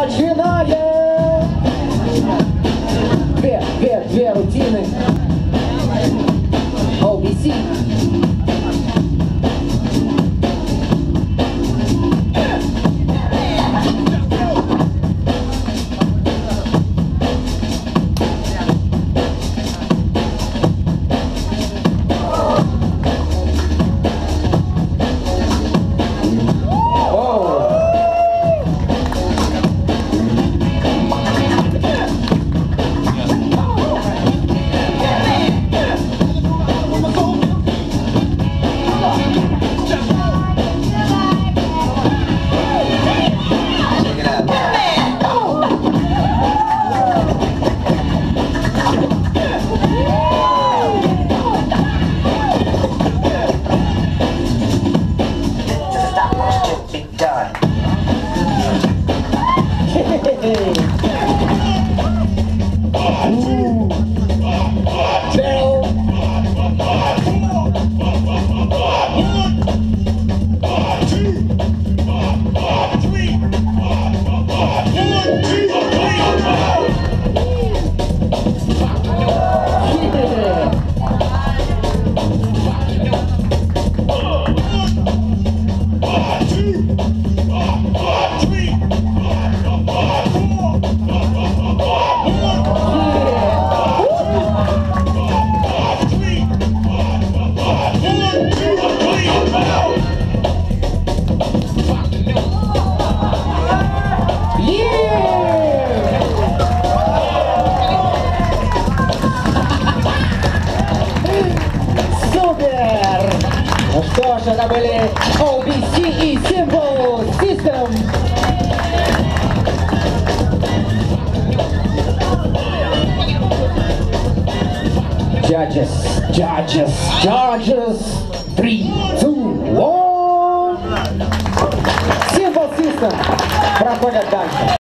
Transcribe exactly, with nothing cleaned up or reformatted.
начинаем! Две, две, две рутины. о би си. Ну что ж, это были о би си и Simple System. Judges, judges, judges. Three, two, one. Simple System проходят дальше.